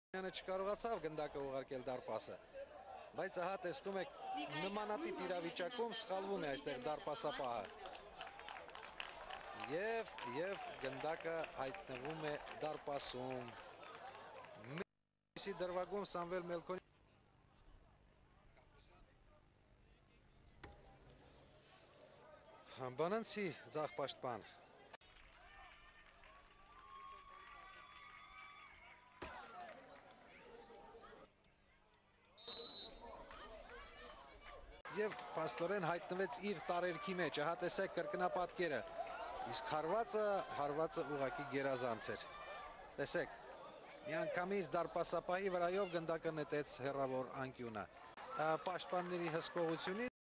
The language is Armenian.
Յանը չկարողացավ գնդակը ուղարկել դարպասը, բայց ահա տեսնում եք նմանատիպ իրավիճակում սխալվում է այստեղ դարպասապահը և գնդակը հայտնվում է դարպասում։ Մեսի դրվագում Սամվել Մելքոնյան Բանանցի ձախ պաշտպան։ Եվ փաստորեն հայտնվեց իր տարերքի մեջ, ահա տեսեք կրկնապատկերը, իսկ հարվածը ուղղակի գերազանց էր։ Տեսեք, միանգամից դարպասապահի վրայով գնդակը նետեց հեռավոր անկյունը։ Պաշտպանների հսկողությունից